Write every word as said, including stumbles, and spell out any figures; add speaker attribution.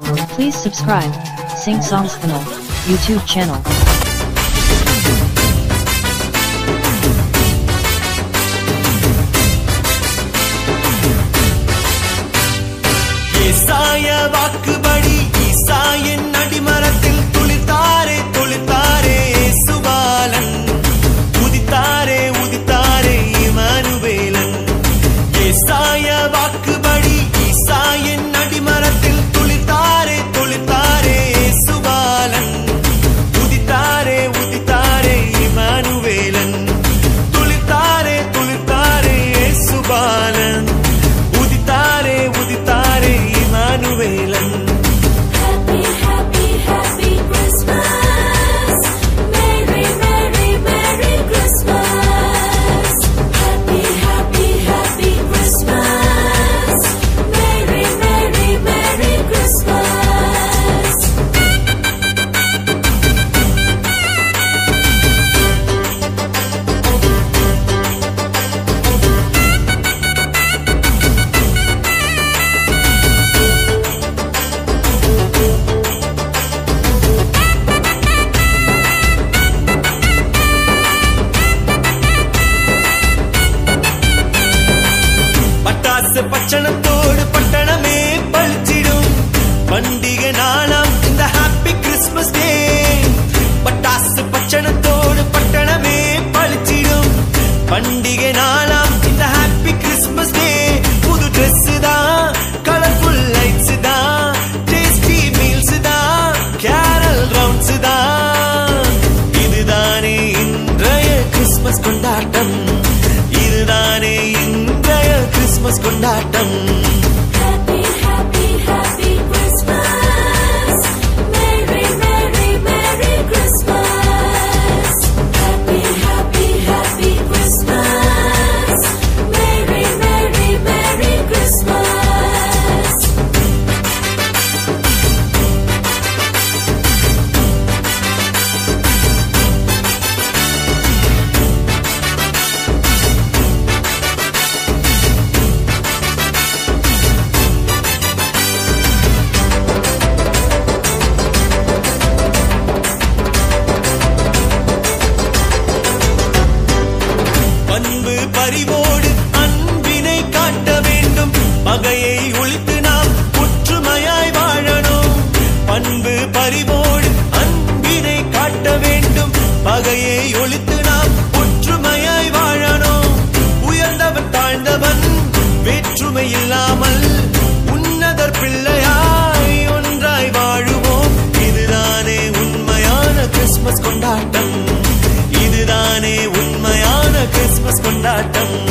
Speaker 1: Please subscribe, Sing Songs Channel, YouTube channel.
Speaker 2: Isaya vakkubadi Isayin adimarathil tulitare tulitare Subalan uditare uditare Immanuvelan Isaya vakkubadi Isayin adimarathil tulitare tulitare Subalan uditare uditare Immanuvelan tulitare tulitare Subalan uditare uditare Immanuvelan.
Speaker 3: Happy, happy, happy Christmas. Merry, merry, merry Christmas. Happy, happy, happy Christmas. Merry, merry, merry Christmas.
Speaker 2: பட்டாசு பச்சனத்தோடு பட்டணமே பளிச்சிடும் பண்டிகை நாளாம் இந்த happy Christmas டே. பட்டாசு பச்சனத்தோடு பட்டணமே பளிச்சிடும் பண்டிகை நாளாம் இந்த happy Christmas டே. புது dress தான், கலர்ஃபுல் லைட்ஸ் தான், டேஸ்டி மீல்ஸ் தான், கேரல் ரவுண்ட்ஸ் தான். இதுதானே இன்றைய கிறிஸ்மஸ் கொண்டாட்டம், இதுதானே இன்றைய கிறிஸ்மஸ் கொண்டாட்டம்.
Speaker 3: Happy, happy, happy Christmas. Merry, merry, merry Christmas. Happy, happy, happy Christmas. Merry, merry, merry Christmas.
Speaker 2: பண்பு பரிவோடு அன்பினை காட்ட வேண்டும், பகையை ஒழித்து நாம் ஒற்றுமையாய் வாழணும். பண்பு பரிவோடு அன்பினை காட்ட வேண்டும், பகையை ஒழித்து நாம் ஒற்றுமையாய் வாழணும். உயர்ந்தவன் தாழ்ந்தவன் வேற்றுமை இல்லாமல் உன்னதர் பிள்ளையாய் ஒன்றாய் வாழுவோம். இதுதானே உண்மையான கிறிஸ்மஸ் கொண்டாட்டம், இதுதானே உண்மையான கிறிஸ்மஸ் கொண்டாட்டம்.